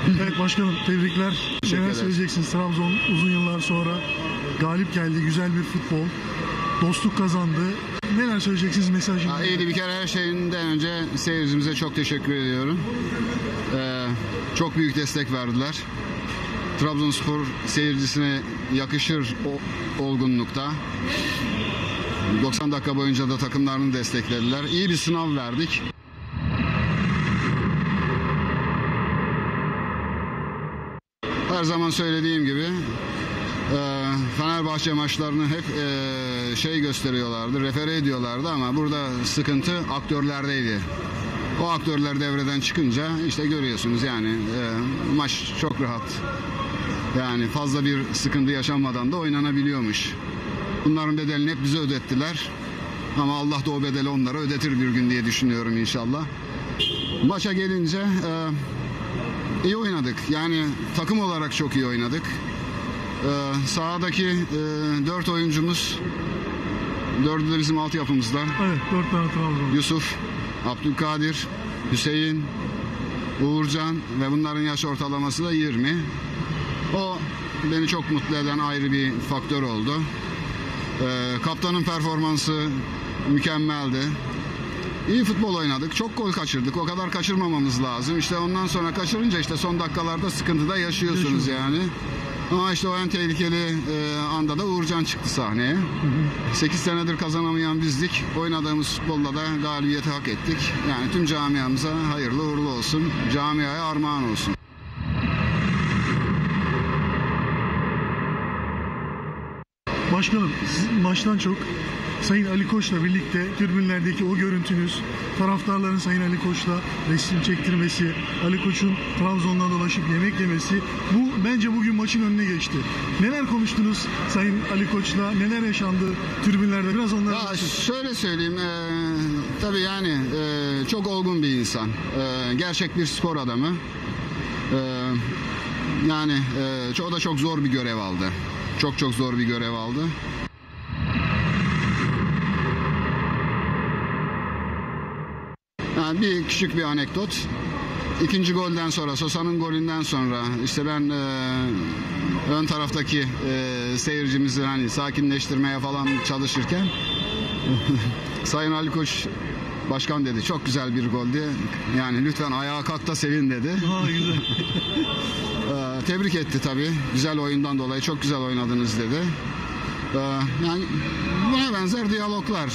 Evet başkanım, tebrikler. Neler söyleyeceksiniz? Trabzon uzun yıllar sonra galip geldi. Güzel bir futbol. Dostluk kazandı. Neler söyleyeceksiniz mesajı? İyiydi, bir kere her şeyinden önce seyircimize çok teşekkür ediyorum. Çok büyük destek verdiler. Trabzonspor seyircisine yakışır olgunlukta. 90 dakika boyunca da takımlarını desteklediler. İyi bir sınav verdik. Her zaman söylediğim gibi Fenerbahçe maçlarını hep gösteriyorlardı, refere ediyorlardı ama burada sıkıntı aktörlerdeydi. O aktörler devreden çıkınca işte görüyorsunuz yani maç çok rahat. Yani fazla bir sıkıntı yaşanmadan da oynanabiliyormuş. Bunların bedelini hep bize ödettiler. Ama Allah da o bedeli onlara ödetir bir gün diye düşünüyorum inşallah. Maça gelince iyi oynadık. Yani takım olarak çok iyi oynadık. Sahadaki 4 oyuncumuz, 4'ü de bizim altyapımızdan. Evet, 4 tane Trabzon. Yusuf, Abdülkadir, Hüseyin, Uğurcan ve bunların yaş ortalaması da 20. O beni çok mutlu eden ayrı bir faktör oldu. Kaptanın performansı mükemmeldi. İyi futbol oynadık. Çok gol kaçırdık. O kadar kaçırmamamız lazım. İşte ondan sonra kaçırınca işte son dakikalarda sıkıntıda yaşıyorsunuz yani. Ama işte o en tehlikeli anda da Uğurcan çıktı sahneye. 8 senedir kazanamayan bizdik. Oynadığımız futbolla da galibiyeti hak ettik. Yani tüm camiamıza hayırlı uğurlu olsun. Camiaya armağan olsun. Başkanım, siz maçtan çok Sayın Ali Koç'la birlikte tribünlerdeki o görüntünüz, taraftarların Sayın Ali Koç'la resim çektirmesi, Ali Koç'un Trabzon'dan dolaşıp yemek yemesi, bu bence bugün maçın önüne geçti. Neler konuştunuz Sayın Ali Koç'la, neler yaşandı tribünlerde? Biraz onları... Ya şöyle söyleyeyim, tabii yani çok olgun bir insan, gerçek bir spor adamı. Yani o da çok zor bir görev aldı. Çok zor bir görev aldı. Yani küçük bir anekdot. İkinci golden sonra, Sosa'nın golünden sonra işte ben ön taraftaki seyircimizi hani sakinleştirmeye falan çalışırken Sayın Ali Koç başkan dedi, çok güzel bir goldü. Yani lütfen ayağa kalk da sevin dedi. Güzel. Tebrik etti tabii. Güzel oyundan dolayı çok güzel oynadınız dedi. Yani buna benzer diyaloglar.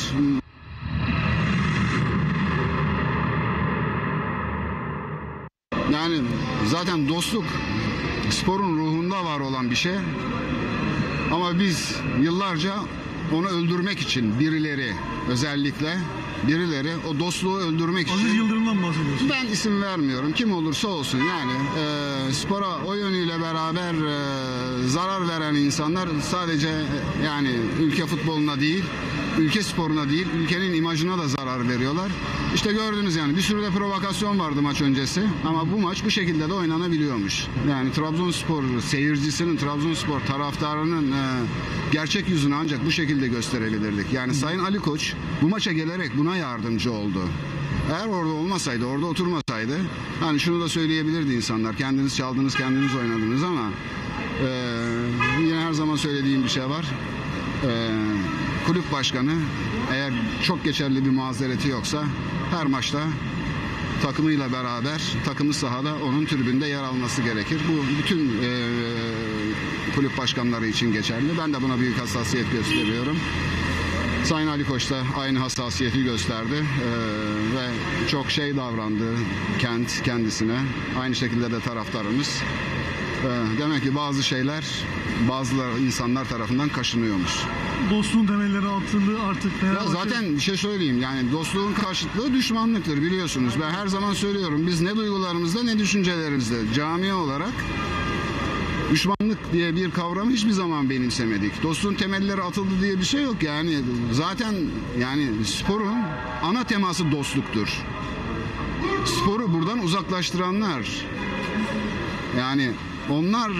Yani zaten dostluk sporun ruhunda var olan bir şey. Ama biz yıllarca onu öldürmek için özellikle birileri o dostluğu öldürmek için... Aziz Yıldırım'dan bahsediyorsun. Ben isim vermiyorum. Kim olursa olsun yani spora o yönüyle beraber zarar veren insanlar sadece yani ülke futboluna değil, ülke sporuna değil, ülkenin imajına da zarar veriyorlar. İşte gördünüz yani bir sürü de provokasyon vardı maç öncesi ama bu maç bu şekilde de oynanabiliyormuş. Yani Trabzonspor seyircisinin, Trabzonspor taraftarının gerçek yüzünü ancak bu şekilde gösterebilirdik. Yani Sayın Ali Koç bu maça gelerek buna yardımcı oldu. Eğer orada olmasaydı, orada oturmasaydı hani şunu da söyleyebilirdi insanlar. Kendiniz çaldınız, kendiniz oynadınız ama yine her zaman söylediğim bir şey var. Kulüp başkanı eğer çok geçerli bir mazereti yoksa her maçta takımıyla beraber takımı sahada onun tribünde yer alması gerekir. Bu bütün kulüp başkanları için geçerli. Ben de buna büyük hassasiyet gösteriyorum. Sayın Ali Koç da aynı hassasiyeti gösterdi ve çok davrandı kendisine. Aynı şekilde de taraftarımız. Demek ki bazı şeyler bazı insanlar tarafından kaşınıyormuş. Dostluğun temelleri atıldı artık. Ya zaten bir şey söyleyeyim yani dostluğun karşıtlığı düşmanlıktır biliyorsunuz. Ben her zaman söylüyorum biz ne duygularımızda ne düşüncelerimizde camia olarak düşmanlık diye bir kavramı hiçbir zaman benimsemedik. Dostluğun temelleri atıldı diye bir şey yok yani. Zaten yani sporun ana teması dostluktur. Sporu buradan uzaklaştıranlar yani onlar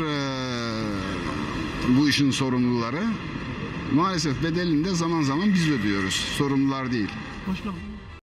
bu işin sorumluları. Maalesef bedelini de zaman zaman biz ödüyoruz. Sorumlular değil. Başkanım.